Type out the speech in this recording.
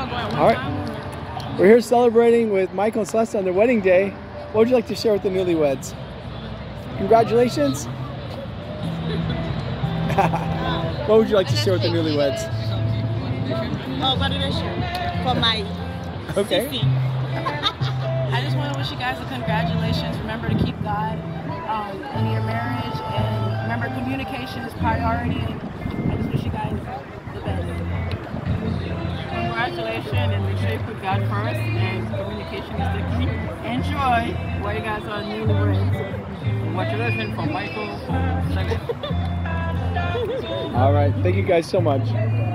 All right. We're here celebrating with Michael and Celeste on their wedding day. What would you like to share with the newlyweds? Congratulations. What would you like to share with the newlyweds? Oh, congratulations for my Okay. CC. I just want to wish you guys a congratulations. Remember to keep God in your marriage, and remember communication is priority. And I just wish you guys the best. Congratulations, and make sure you put God first, and communication is the key. Enjoy while you guys are newlyweds. Congratulations from Michael. All right. Thank you guys so much.